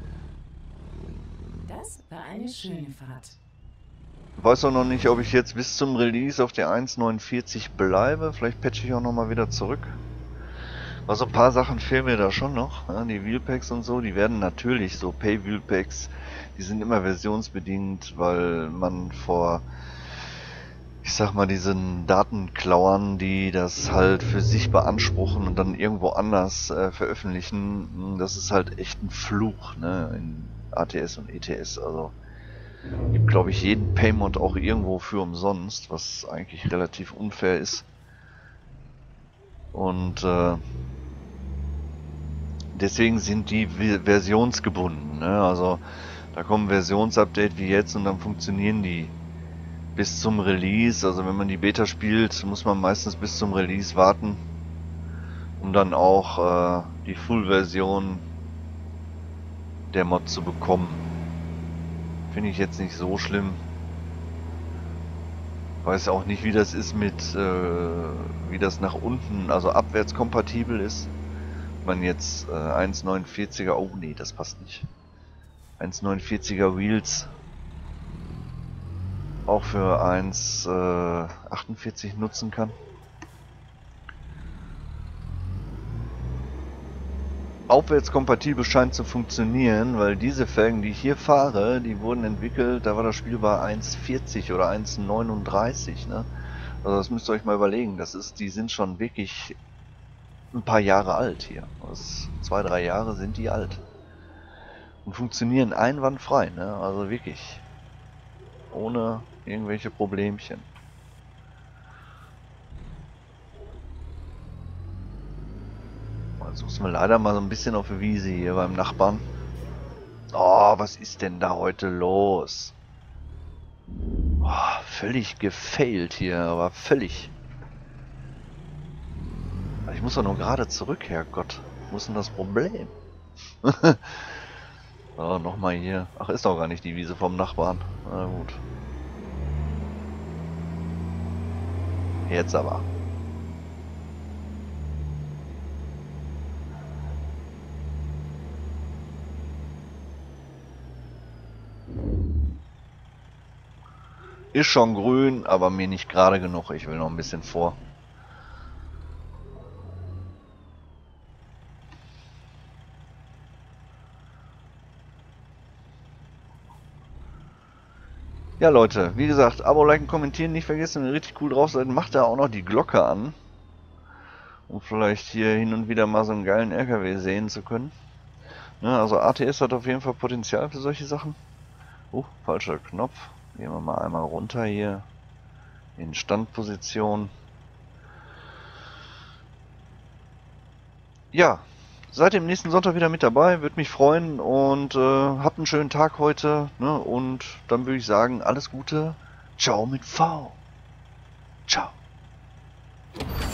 Das war eine schöne Fahrt. Ich weiß auch noch nicht, ob ich jetzt bis zum Release auf der 1.49 bleibe. Vielleicht patche ich auch nochmal wieder zurück. Also ein paar Sachen fehlen mir da schon noch. Ja, die Wheelpacks und so, die werden natürlich so Pay-Wheelpacks, die sind immer versionsbedingt, weil man vor, ich sag mal, diesen Datenklauern, die das halt für sich beanspruchen und dann irgendwo anders veröffentlichen, das ist halt echt ein Fluch, ne, in ATS und ETS. Also gibt, glaube ich, jeden Paymod auch irgendwo für umsonst, was eigentlich relativ unfair ist. Und deswegen sind die versionsgebunden, ne? Also da kommen Versionsupdate wie jetzt und dann funktionieren die bis zum Release. Also wenn man die Beta spielt, muss man meistens bis zum Release warten, um dann auch die Full-Version der Mod zu bekommen. Finde ich jetzt nicht so schlimm. Weiß auch nicht, wie das ist mit, wie das nach unten, also abwärts kompatibel ist. Man jetzt 1,49er, oh nee, das passt nicht. 1,49er Wheels auch für 1,48 nutzen kann. Aufwärtskompatibel scheint zu funktionieren, weil diese Felgen, die ich hier fahre, die wurden entwickelt, da war das Spiel bei 1,40 oder 1,39, ne? Also das müsst ihr euch mal überlegen, die sind schon wirklich ein paar Jahre alt hier. Das 2, 3 Jahre sind die alt. Und funktionieren einwandfrei, ne? Also wirklich. Ohne irgendwelche Problemchen. Jetzt müssen wir leider mal so ein bisschen auf der Wiese hier beim Nachbarn. Oh, was ist denn da heute los? Oh, völlig gefailt hier, aber völlig. Ich muss doch nur gerade zurück, Herrgott. Wo ist denn das Problem? So, nochmal hier. Ach, ist doch gar nicht die Wiese vom Nachbarn. Na gut. Jetzt aber. Ist schon grün, aber mir nicht gerade genug. Ich will noch ein bisschen vor. Ja Leute, wie gesagt, Abo, liken, kommentieren nicht vergessen. Wenn ihr richtig cool drauf seid, macht da auch noch die Glocke an. Um vielleicht hier hin und wieder mal so einen geilen LKW sehen zu können. Ne, also ATS hat auf jeden Fall Potenzial für solche Sachen. Falscher Knopf. Gehen wir mal einmal runter hier. In Standposition. Ja, seid im nächsten Sonntag wieder mit dabei. Würde mich freuen. Und habt einen schönen Tag heute. Ne? Und dann würde ich sagen, alles Gute. Ciao mit V. Ciao.